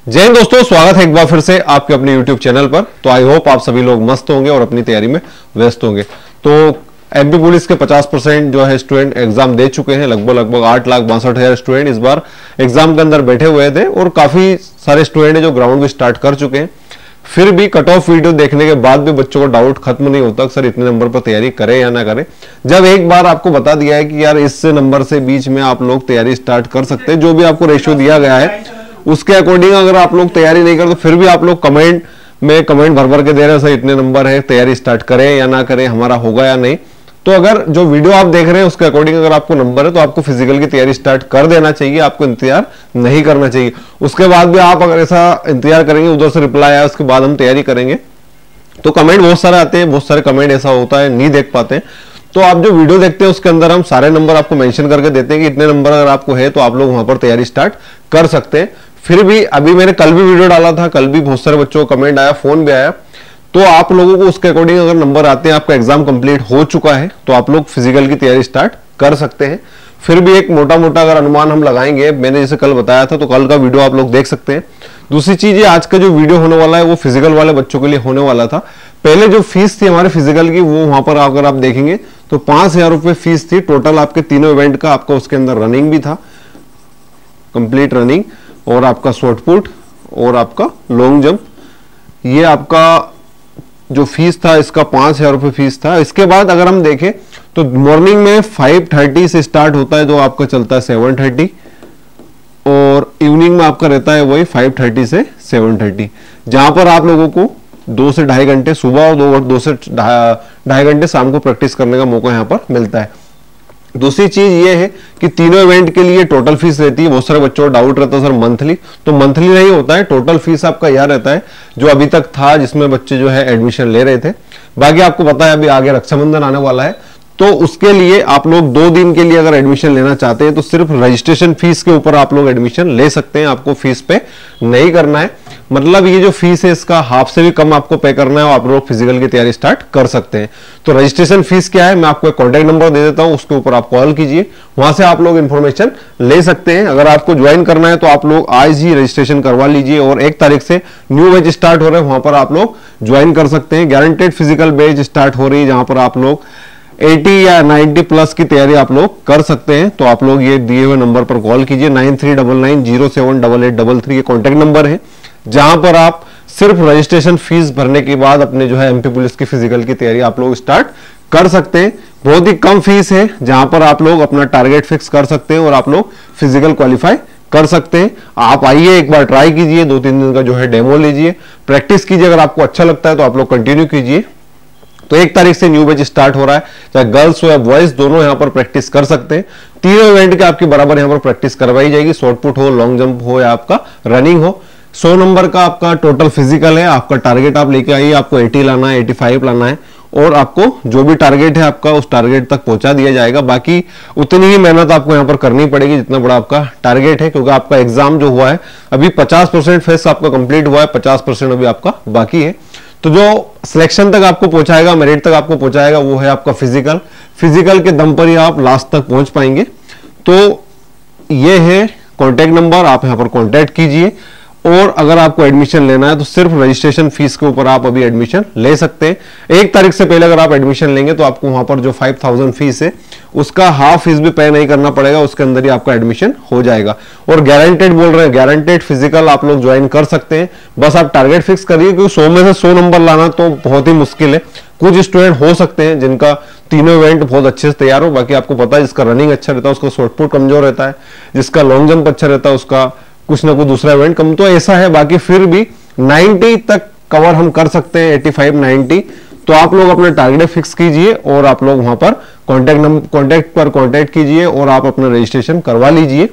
जय हिंद दोस्तों, स्वागत है एक बार फिर से आपके अपने YouTube चैनल पर। तो आई होप आप सभी लोग मस्त होंगे और अपनी तैयारी में व्यस्त होंगे। तो एमपी पुलिस के 50% जो है स्टूडेंट एग्जाम दे चुके हैं। लगभग 8,62,000 स्टूडेंट इस बार एग्जाम के अंदर बैठे हुए थे और काफी सारे स्टूडेंट जो ग्राउंड भी स्टार्ट कर चुके हैं। फिर भी कट ऑफ वीडियो देखने के बाद भी बच्चों को डाउट खत्म नहीं होता सर इतने नंबर पर तैयारी करें या ना करें। जब एक बार आपको बता दिया है कि यार इस नंबर से बीच में आप लोग तैयारी स्टार्ट कर सकते हैं, जो भी आपको रेशियो दिया गया है उसके अकॉर्डिंग अगर आप लोग तैयारी नहीं करते, फिर भी आप लोग कमेंट में कमेंट भर भर के दे रहे हैं सर इतने नंबर है, तैयारी स्टार्ट करें या ना करें, हमारा होगा या नहीं। तो अगर जो वीडियो आप देख रहे हैं उसके अकॉर्डिंग अगर आपको नंबर है तो आपको फिजिकल की तैयारी स्टार्ट कर देना चाहिए, आपको इंतजार नहीं करना चाहिए। उसके बाद भी आप अगर ऐसा इंतजार करेंगे उधर से रिप्लाई आया उसके बाद हम तैयारी करेंगे तो कमेंट बहुत सारे आते हैं, बहुत सारे कमेंट ऐसा होता है नहीं देख पाते। तो आप जो वीडियो देखते हैं उसके अंदर हम सारे नंबर आपको मेंशन करके देते हैं कि इतने नंबर अगर आपको है तो आप लोग वहां पर तैयारी स्टार्ट कर सकते हैं। फिर भी अभी मैंने कल भी वीडियो डाला था, कल भी बहुत सारे बच्चों को कमेंट आया, फोन भी आया। तो आप लोगों को उसके अकॉर्डिंग अगर नंबर आते हैं, आपका एग्जाम कंप्लीट हो चुका है तो आप लोग फिजिकल की तैयारी स्टार्ट कर सकते हैं। फिर भी एक मोटा मोटा अगर अनुमान हम लगाएंगे, मैंने जैसे कल बताया था तो कल का वीडियो आप लोग देख सकते हैं। दूसरी चीज ये आज का जो वीडियो होने वाला है वो फिजिकल वाले बच्चों के लिए होने वाला था। पहले जो फीस थी हमारे फिजिकल की वो वहां पर अगर आप देखेंगे तो 5,000 रुपए फीस थी टोटल आपके तीनों इवेंट का। आपका उसके अंदर रनिंग भी था, कंप्लीट रनिंग, और आपका शॉर्ट पुट और आपका लॉन्ग जंप। ये आपका जो फीस था इसका 5,000 रुपए फीस था। इसके बाद अगर हम देखें तो मॉर्निंग में 5:30 से स्टार्ट होता है जो आपका चलता है 7:30, और इवनिंग में आपका रहता है वही 5:30 से 7:30, जहां पर आप लोगों को 2 से ढाई घंटे सुबह और 2 से ढाई घंटे शाम को प्रैक्टिस करने का मौका यहाँ पर मिलता है। दूसरी चीज ये है कि तीनों इवेंट के लिए टोटल फीस रहती है। बहुत सारे बच्चों को डाउट रहता है सर मंथली, तो मंथली नहीं होता है, टोटल फीस आपका यह रहता है जो अभी तक था जिसमें बच्चे जो है एडमिशन ले रहे थे। बाकी आपको पता है अभी आगे रक्षाबंधन आने वाला है तो उसके लिए आप लोग 2 दिन के लिए अगर एडमिशन लेना चाहते हैं तो सिर्फ रजिस्ट्रेशन फीस के ऊपर आप लोग एडमिशन ले सकते हैं, आपको फीस पे नहीं करना है। मतलब ये जो फीस है इसका हाफ से भी कम आपको पे करना है और आप लोग फिजिकल की तैयारी स्टार्ट कर सकते हैं। तो रजिस्ट्रेशन फीस क्या है, मैं आपको एक कॉन्टैक्ट नंबर दे देता हूं, उसके ऊपर आप कॉल कीजिए, वहां से आप लोग इन्फॉर्मेशन ले सकते हैं। अगर आपको ज्वाइन करना है तो आप लोग आज ही रजिस्ट्रेशन करवा लीजिए और 1 तारीख से न्यू बैच स्टार्ट हो रहे हैं, वहां पर आप लोग ज्वाइन कर सकते हैं। गारंटेड फिजिकल बैच स्टार्ट हो रही है जहां पर आप लोग 80 या 90 प्लस की तैयारी आप लोग कर सकते हैं। तो आप लोग ये दिए हुए नंबर पर कॉल कीजिए, 9399078833 ये कॉन्टैक्ट नंबर है, जहां पर आप सिर्फ रजिस्ट्रेशन फीस भरने के बाद अपने जो है एमपी पुलिस की फिजिकल की तैयारी आप लोग स्टार्ट कर सकते हैं। बहुत ही कम फीस है जहां पर आप लोग अपना टारगेट फिक्स कर सकते हैं और आप लोग फिजिकल क्वालिफाई कर सकते हैं। आप आइए एक बार ट्राई कीजिए, 2-3 दिन का जो है डेमो लीजिए, प्रैक्टिस कीजिए। अगर आपको अच्छा लगता है तो आप लोग कंटिन्यू कीजिए। तो 1 तारीख से न्यू बैच स्टार्ट हो रहा है, चाहे गर्ल्स हो या बॉयज दोनों यहां पर प्रैक्टिस कर सकते हैं। तीनों इवेंट के आपकी बराबर यहां पर प्रैक्टिस करवाई जाएगी, शॉर्ट पुट हो, लॉन्ग जंप हो या आपका रनिंग हो। 100 नंबर का आपका टोटल फिजिकल है। आपका टारगेट आप लेके आइए, आपको 80 लाना है, 85 लाना है, और आपको जो भी टारगेट है आपका उस टारगेट तक पहुंचा दिया जाएगा। बाकी उतनी ही मेहनत आपको यहां पर करनी पड़ेगी जितना बड़ा आपका टारगेट है, क्योंकि आपका एग्जाम जो हुआ है अभी 50% फेस आपका कंप्लीट हुआ है, 50% अभी आपका बाकी है। तो जो सिलेक्शन तक आपको पहुंचाएगा, मेरिट तक आपको पहुंचाएगा, वो है आपका फिजिकल। फिजिकल के दम पर ही आप लास्ट तक पहुंच पाएंगे। तो ये है कॉन्टैक्ट नंबर, आप यहां पर कॉन्टैक्ट कीजिए। और अगर आपको एडमिशन लेना है तो सिर्फ रजिस्ट्रेशन फीस के ऊपर आप अभी एडमिशन ले सकते हैं। 1 तारीख से पहले अगर आप एडमिशन लेंगे तो आपको वहां पर जो 5,000 फीस है उसका हाफ फीस भी पे नहीं करना पड़ेगा, उसके अंदर ही आपका एडमिशन हो जाएगा। और गारंटेड बोल रहे हैं, गारंटेड फिजिकल आप लोग ज्वाइन कर सकते हैं। बस आप टारगेट फिक्स करिए, क्योंकि 100 में से 100 नंबर लाना तो बहुत ही मुश्किल है। कुछ स्टूडेंट हो सकते हैं जिनका तीनों इवेंट बहुत अच्छे से तैयार हो। बाकी आपको पता है जिसका रनिंग अच्छा रहता है उसका शॉर्ट पुट कमजोर रहता है, जिसका लॉन्ग जंप अच्छा रहता है उसका कुछ ना कुछ दूसरा इवेंट कम, तो ऐसा है। बाकी फिर भी 90 तक कवर हम कर सकते हैं, 85-90। तो आप लोग अपना टारगेट फिक्स कीजिए और आप लोग वहां पर कॉन्टैक्ट पर कॉन्टैक्ट कीजिए और आप अपना रजिस्ट्रेशन करवा लीजिए।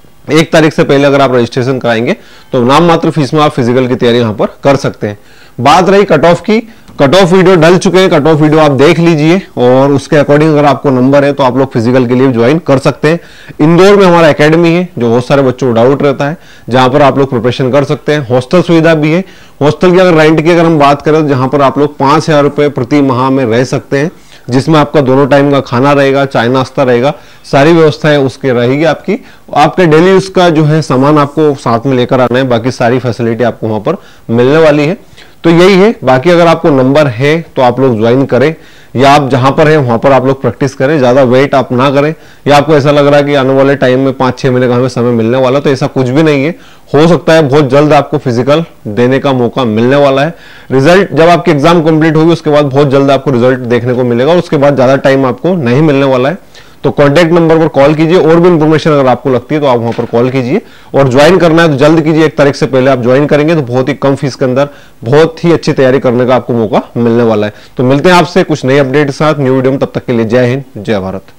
1 तारीख से पहले अगर आप रजिस्ट्रेशन कराएंगे तो नाम मात्र फीस में आप फिजिकल की तैयारी यहां पर कर सकते हैं। बात रही कट ऑफ की, कट ऑफ वीडियो डल चुके हैं, कट ऑफ वीडियो आप देख लीजिए और उसके अकॉर्डिंग अगर आपको नंबर है तो आप लोग फिजिकल के लिए ज्वाइन कर सकते हैं। इंदौर में हमारा एकेडमी है जो बहुत सारे बच्चों को डाउट रहता है, जहां पर आप लोग प्रिपरेशन कर सकते हैं। हॉस्टल सुविधा भी है। हॉस्टल की अगर रेंट की अगर हम बात करें तो जहां पर आप लोग 5,000 रुपए प्रति माह में रह सकते हैं। जिसमें आपका दोनों टाइम का खाना रहेगा, चाय नाश्ता रहेगा, सारी व्यवस्थाएं उसके रहेगी आपकी। आपके डेली उसका जो है सामान आपको साथ में लेकर आना है, बाकी सारी फैसिलिटी आपको वहां पर मिलने वाली है। तो यही है। बाकी अगर आपको नंबर है तो आप लोग ज्वाइन करें, या आप जहां पर हैं वहां पर आप लोग प्रैक्टिस करें, ज्यादा वेट आप ना करें। या आपको ऐसा लग रहा है कि आने वाले टाइम में 5-6 महीने का हमें समय मिलने वाला, तो ऐसा कुछ भी नहीं है। हो सकता है बहुत जल्द आपको फिजिकल देने का मौका मिलने वाला है। रिजल्ट जब आपकी एग्जाम कंप्लीट होगी उसके बाद बहुत जल्द आपको रिजल्ट देखने को मिलेगा, और उसके बाद ज्यादा टाइम आपको नहीं मिलने वाला है। तो कॉन्टैक्ट नंबर पर कॉल कीजिए, और भी इंफॉर्मेशन अगर आपको लगती है तो आप वहां पर कॉल कीजिए। और ज्वाइन करना है तो जल्द कीजिए, 1 तारीख से पहले आप ज्वाइन करेंगे तो बहुत ही कम फीस के अंदर बहुत ही अच्छी तैयारी करने का आपको मौका मिलने वाला है। तो मिलते हैं आपसे कुछ नई अपडेट के साथ न्यू वीडियो में, तब तक के लिए जय हिंद, जय भारत।